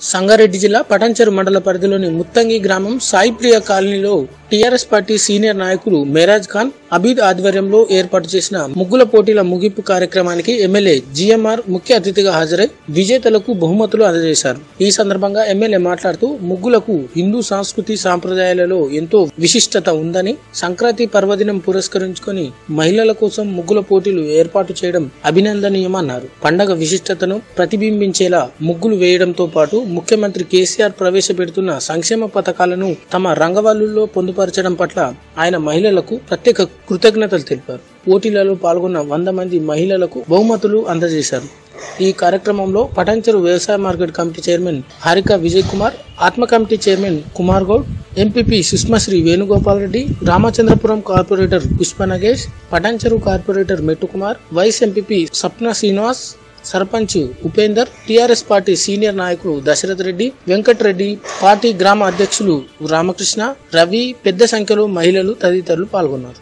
సంగారెడ్డి జిల్లా పటాన్చెరు మండల పరిధిలోని ముత్తంగి గ్రామం సాయిప్రియ కాలనీలో టీఆర్ఎస్ పార్టీ సీనియర్ నాయకులు మేరాజ్ ఖాన్ అబీద్ ఆధ్వర్యంలో ఏర్పాటు చేసిన ముగ్గుల పోటీల ముగింపు కార్యక్రమానికి ఎమ్మెల్యే జిఎంఆర్ ముఖ్య అతిథిగా హాజరై విజేతలకు బహుమతులు అందజేశారు. ఈ సందర్భంగా ఎమ్మెల్యే మాట్లాడుతూ ముగ్గులకు హిందూ సంస్కృతి సాంప్రదాయాలలో ఎంతో విశిష్టత ఉందని, సంక్రాంతి పర్వదినం పురస్కరించుకొని మహిళల కోసం ముగ్గుల పోటీలు ఏర్పాటు చేయడం అభినందనీయమన్నారు. పండగ విశిష్టతను ప్రతిబింబించేలా ముగ్గులు వేయడంతో పాటు ముఖ్యమంత్రి కేసీఆర్ ప్రవేశపెడుతున్న సంక్షేమ పథకాలను తమ రంగవల్లుల్లో పొందుపరచడం పట్ల ఆయన మహిళలకు ప్రత్యేక కృతజ్ఞతలు తెలిపారు. పోటీలలో పాల్గొన్న 100 మంది మహిళలకు బహుమతులు అందజేశారు. ఈ కార్యక్రమంలో పటాన్చెరు వ్యవసాయ market committee chairman Harika Vijay Kumar, ఆత్మ committee chairman Kumar Goud, MPP Sushmasri Venugopal Reddy, Ramachandrapuram corporator Pushpa Nagesh, Patancheru corporator Mettu Kumar, vice MPP Sapna Srinivas, sarpanch Upender, TRS party senior నాయకులు దశరథ్ రెడ్డి, వెంకటరెడ్డి, పార్టీ గ్రామ అధ్యక్షులు రామకృష్ణ, రవి, పెద్ద సంఖ్యలో మహిళలు తదితరులు పాల్గొన్నారు.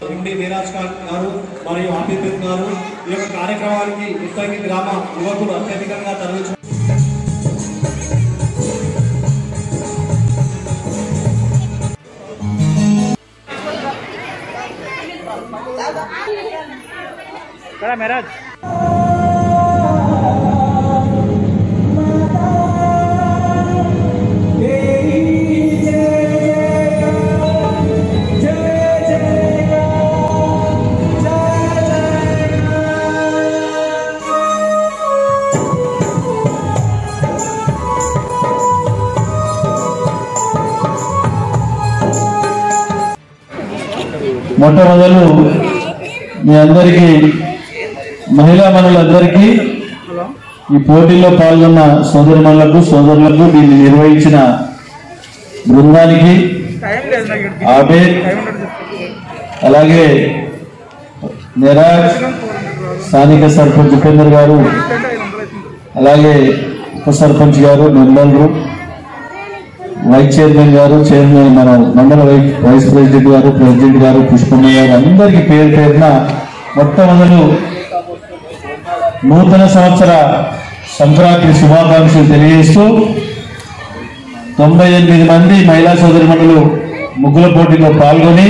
మొట్టమొదలు మీ అందరికీ, మహిళా మనులందరికీ, ఈ పోటీల్లో పాల్గొన్న సోదరులకు దీన్ని నిర్వహించిన బృందానికి, ఆబేద్, అలాగే నెరాజ్, స్థానిక సర్పంచ్ ఉపేందర్ గారు, అలాగే ఉప సర్పంచ్ గారు, మెంబర్లు, వైస్ చైర్మన్ గారు, చైర్మన్ మన మండల వైస్ ప్రెసిడెంట్ గారు, పుష్పమ్మ గారు, అందరికీ పేరు పేరున మొట్టమొదలు నూతన సంవత్సర సంక్రాంతి శుభాకాంక్షలు తెలియజేస్తూ 98 మంది మహిళా సోదరిమణులు ముగ్గుల పోటీలో పాల్గొని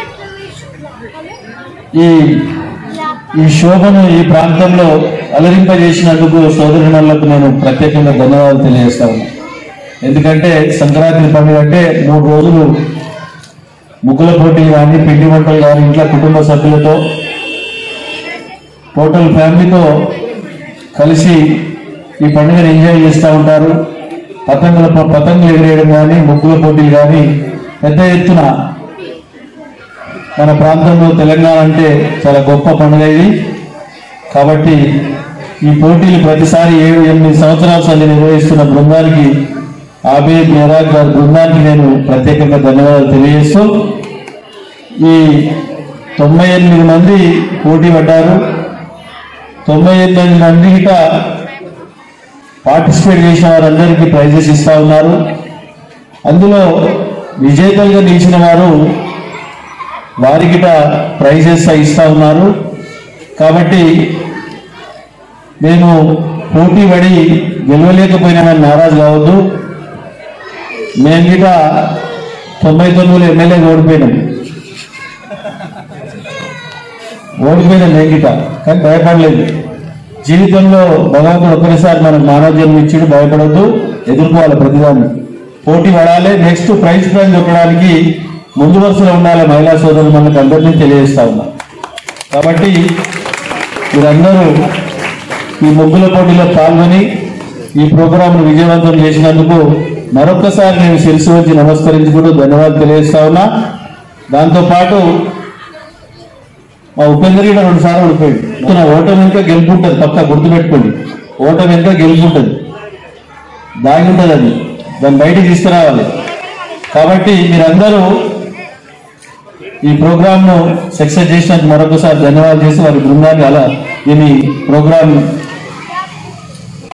ఈ శోభను ఈ ప్రాంతంలో అలరింపజేసినందుకు సోదరిమణులకు నేను ప్రత్యేకంగా ధన్యవాదాలు తెలియజేస్తా ఉన్నాను. ఎందుకంటే సంక్రాంతి పండుగ అంటే 3 రోజులు ముగ్గుల పోటీలు కానీ, పిండి వంటలు కానీ, ఇంట్లో కుటుంబ సభ్యులతో, టోటల్ ఫ్యామిలీతో కలిసి ఈ పండుగను ఎంజాయ్ చేస్తూ ఉంటారు. పతంగులు ఎగిరేయడం కానీ, ముగ్గుల పోటీలు కానీ పెద్ద ఎత్తున మన ప్రాంతంలో తెలంగాణ అంటే చాలా గొప్ప పండుగ ఇది. కాబట్టి ఈ పోటీలు ప్రతిసారి 7-8 సంవత్సరాల సంది నిర్వహిస్తున్న బృందానికి, ఆబేద్, మెరాజ్ గారి బృందానికి నేను ప్రత్యేకంగా ధన్యవాదాలు తెలియజేస్తూ, ఈ 98 మంది పోటీ పడ్డారు. 98 మంది పార్టిసిపేట్ చేసిన వారందరికీ ప్రైజెస్ ఇస్తా ఉన్నారు. అందులో విజేతలుగా నిలిచిన వారికి ప్రైజెస్ ఇస్తా ఉన్నారు. కాబట్టి నేను పోటీ పడి గెలవలేకపోయినామని నారాజు కావద్దు. మేము 99 ఎమ్మెల్యేగా ఓడిపోయినాం మేము కానీ భయపడలేదు. జీవితంలో భగవంతుడు ఒక్కసారి మనకు మానవ జన్మ ఇచ్చాడు, భయపడద్దు, ఎదుర్కోవాలి ప్రతిదాన్ని, పోటీ పడాలి. నెక్స్ట్ ప్రైజ్ దొరకడానికి ముందు వరుసలో ఉండాలి. మహిళా సోదరులు మనకు అందరినీ తెలియజేస్తా ఉన్నా. కాబట్టి మీరందరూ ఈ ముగ్గుల పోటీలో పాల్గొని ఈ ప్రోగ్రాంను విజయవంతం చేసినందుకు మరొకసారి నేను శిరస్సు వచ్చి నమస్కరించుకుంటూ ధన్యవాదాలు తెలియజేస్తా ఉన్నా. దాంతోపాటు మా ఉపేందర్ 2 సార్లు ఓడిపోయింది. ఓటమి వెనుక గెలుపుంటుంది, పక్కా గుర్తుపెట్టుకోండి. ఓటమి వెనుక గెలుపుంటుంది, దాగి ఉంటుంది, దాన్ని బయటికి తీసుకురావాలి. కాబట్టి మీరందరూ ఈ ప్రోగ్రాంను సక్సెస్ చేసినందుకు మరొకసారి ధన్యవాదాలు చేసి వారి బృందాన్ని దీని ప్రోగ్రాం